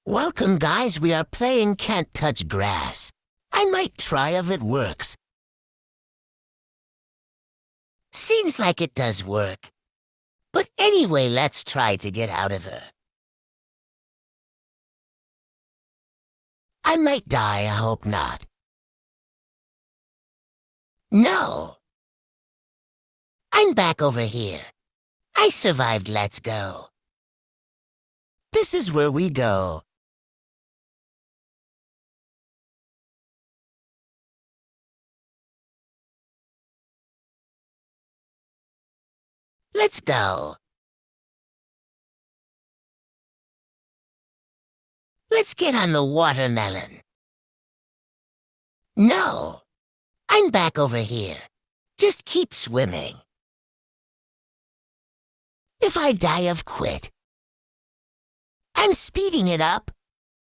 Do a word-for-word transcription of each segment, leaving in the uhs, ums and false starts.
Welcome, guys. We are playing Can't Touch Grass. I might try if it works. Seems like it does work. But anyway, let's try to get out of her. I might die, I hope not. No. I'm back over here. I survived, let's go. This is where we go. Let's go. Let's get on the watermelon. No. I'm back over here. Just keep swimming. If I die, I've quit. I'm speeding it up.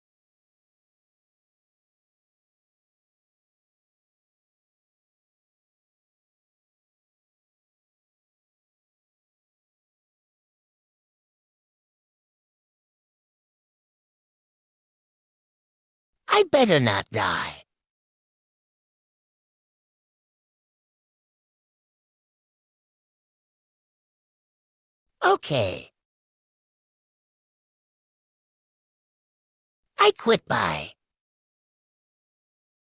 I better not die. Okay. I quit, bye.